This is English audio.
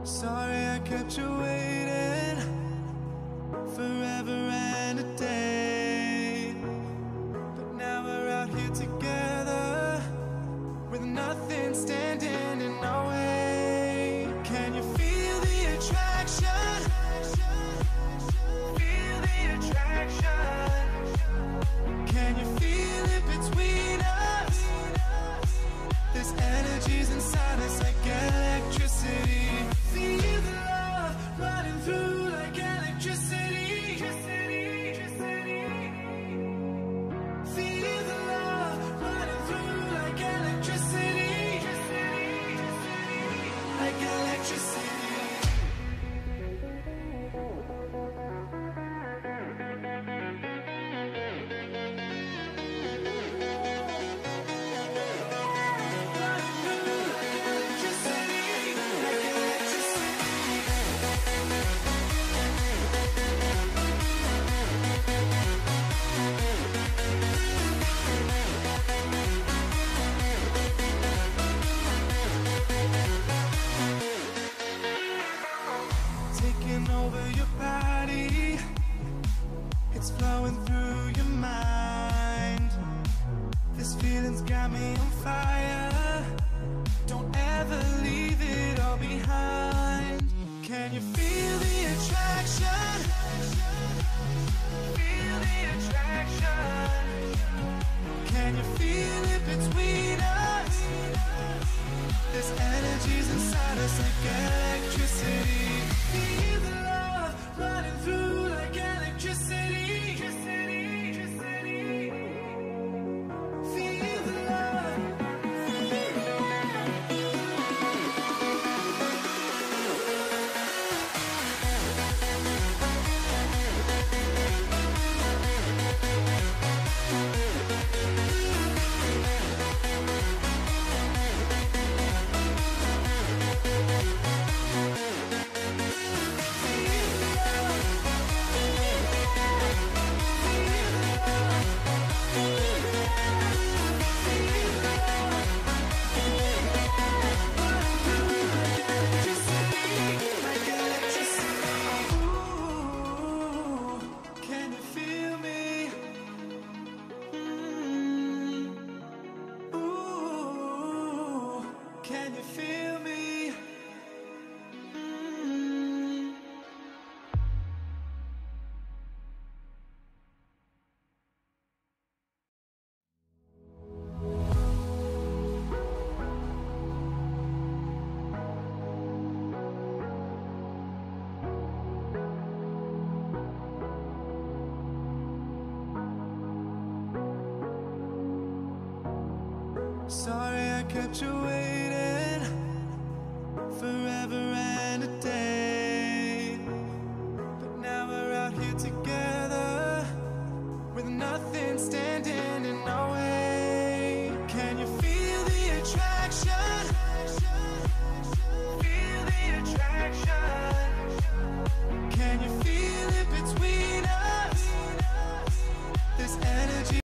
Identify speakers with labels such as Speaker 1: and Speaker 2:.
Speaker 1: Sorry I kept you waiting forever and a day. But now we're out here together with nothing standing in our way. Can you feel the attraction? Feel the attraction. Can you feel it between us? This energy's inside us like electricity. Feel the love running through like electricity. Feel the love running through like electricity. Like electricity. Taking over your body, it's flowing through your mind. This feeling's got me on fire. Don't ever leave it all behind. Can you feel the attraction? Feel the attraction. Can you feel it between us? This energy's inside us like electricity. Feel the love running through like electricity. Feel the love. Can you feel me? Sorry I kept you waiting forever